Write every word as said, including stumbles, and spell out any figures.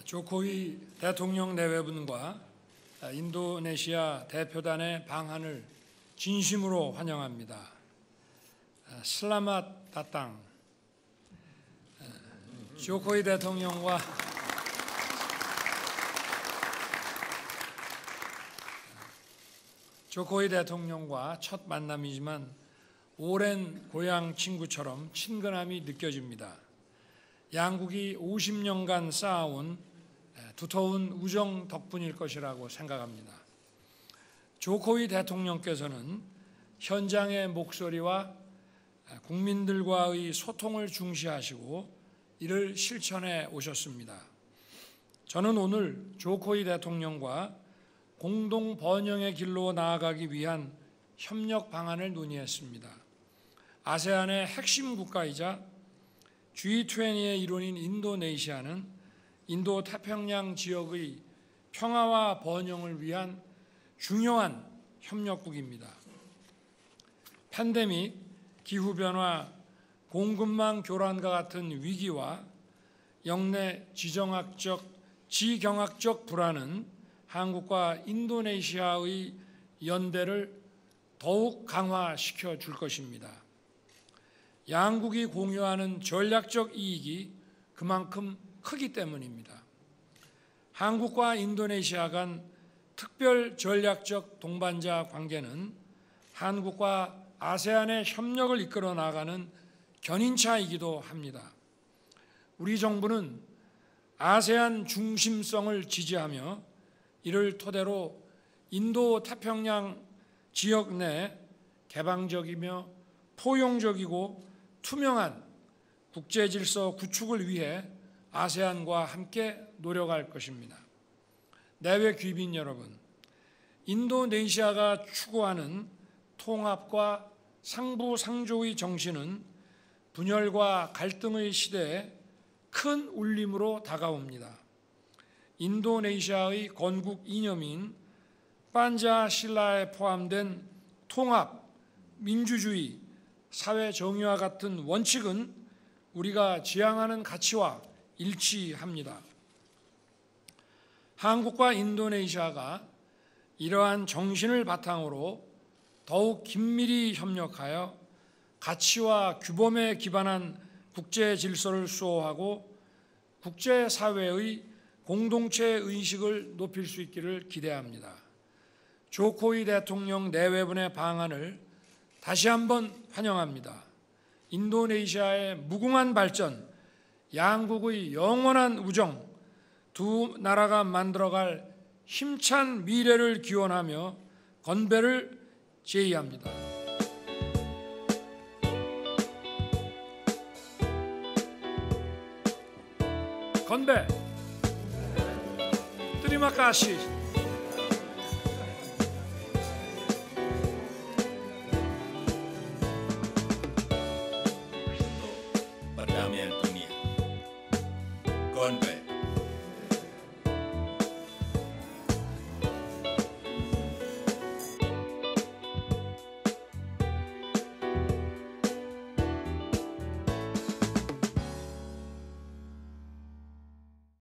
조코위 대통령 내외분과 인도네시아 대표단의 방한을 진심으로 환영합니다. 슬라맛 다땅. 조코위 대통령과 조코위 대통령과 첫 만남이지만 오랜 고향 친구처럼 친근함이 느껴집니다. 양국이 오십 년간 쌓아온 두터운 우정 덕분일 것이라고 생각합니다. 조코위 대통령께서는 현장의 목소리와 국민들과의 소통을 중시하시고 이를 실천해 오셨습니다. 저는 오늘 조코위 대통령과 공동 번영의 길로 나아가기 위한 협력 방안을 논의했습니다. 아세안의 핵심 국가이자 지 이십의 일원인 인도네시아는 인도 태평양 지역의 평화와 번영을 위한 중요한 협력국입니다. 팬데믹, 기후변화, 공급망 교란과 같은 위기와 영내 지정학적, 지경학적 불안은 한국과 인도네시아의 연대를 더욱 강화시켜 줄 것입니다. 양국이 공유하는 전략적 이익이 그만큼 크기 때문입니다. 한국과 인도네시아 간 특별 전략적 동반자 관계는 한국과 아세안의 협력을 이끌어 나가는 견인차이기도 합니다. 우리 정부는 아세안 중심성을 지지하며 이를 토대로 인도 태평양 지역 내 개방적이며 포용적이고 투명한 국제 질서 구축을 위해 아세안과 함께 노력할 것입니다. 내외 귀빈 여러분, 인도네시아가 추구하는 통합과 상부상조의 정신은 분열과 갈등의 시대에 큰 울림으로 다가옵니다. 인도네시아의 건국 이념인 판자실라에 포함된 통합, 민주주의, 사회 정의와 같은 원칙은 우리가 지향하는 가치와 일치합니다. 한국과 인도네시아가 이러한 정신을 바탕으로 더욱 긴밀히 협력하여 가치와 규범에 기반한 국제 질서를 수호하고 국제사회의 공동체 의식을 높일 수 있기를 기대합니다. 조코위 대통령 내외분의 방안을 다시 한번 환영합니다. 인도네시아의 무궁한 발전, 양국의 영원한 우정, 두 나라가 만들어갈 힘찬 미래를 기원하며 건배를 제의합니다. 건배! Terima kasih.